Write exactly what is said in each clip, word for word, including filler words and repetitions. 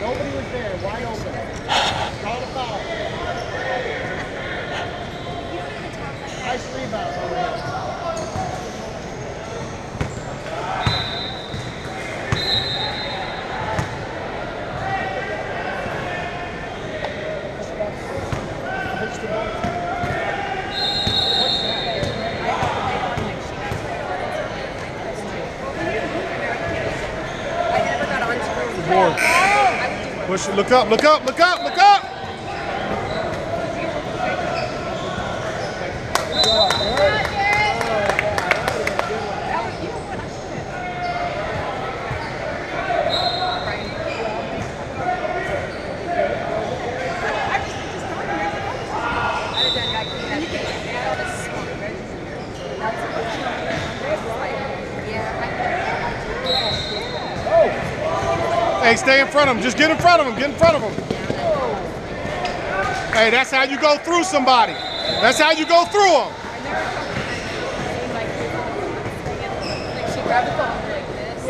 Nobody was there. Wide open. Call the foul. Nice rebound over here. Push it. Look up, look up, look up, look up. Hey, stay in front of him. Just get in front of him. Get in front of him. Hey, that's how you go through somebody. That's how you go through them. She grabbed the phone like this.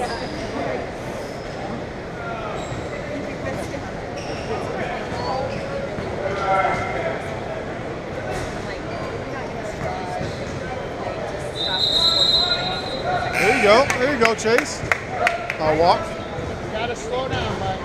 There you go. There you go, Chase. I'll walk. Gotta slow down, bud.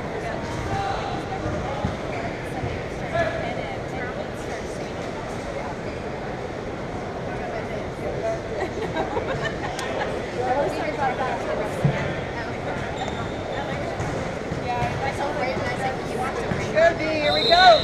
Good, D, here we go.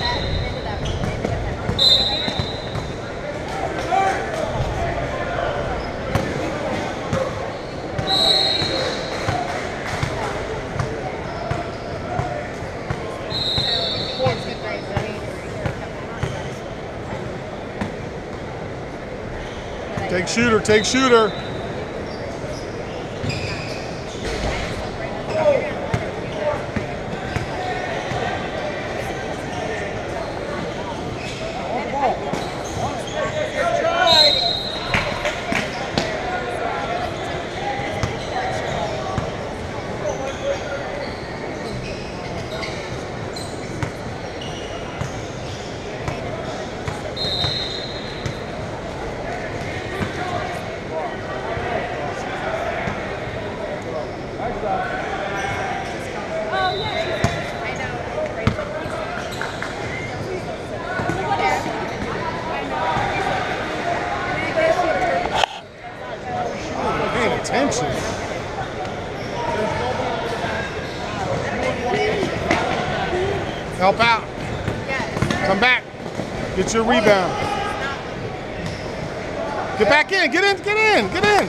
Take shooter, take shooter. Attention. Help out. Come back. Get your rebound. Get back in. Get in. Get in. Get in.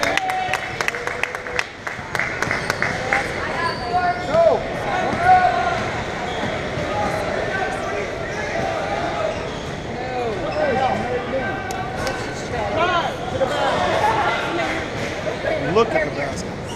Look at the basket. Did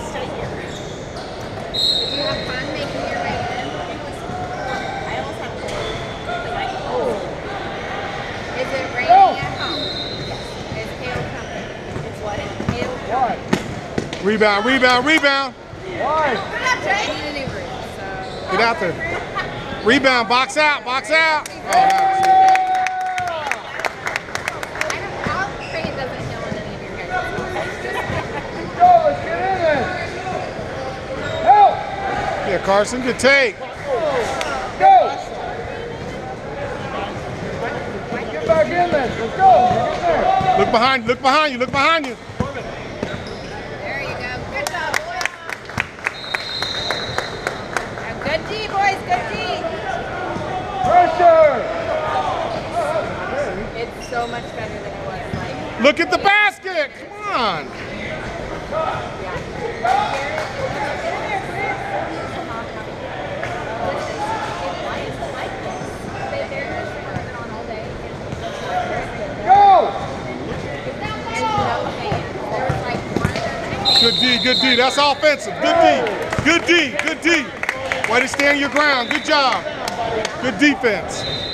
you have fun making your way in? I almost have to like, oh. Is it raining at home? It's hail coming. It's what? It's hail coming. Rebound, rebound, rebound. Why? I need a new room, so. Get out there. Rebound, box out, box out. Oh, nice. Yeah, Carson, good take. Go! Get back in there. Let's go. Get there. Look behind, look behind you, look behind you. There you go. Good job, boys. Now, good D, boys. Good D. Pressure. It's so much better than it was. Like. Look at the basket. Come on. Good D, good D. That's offensive. Good D. Good D, good D. Way to stand your ground. Good job. Good defense.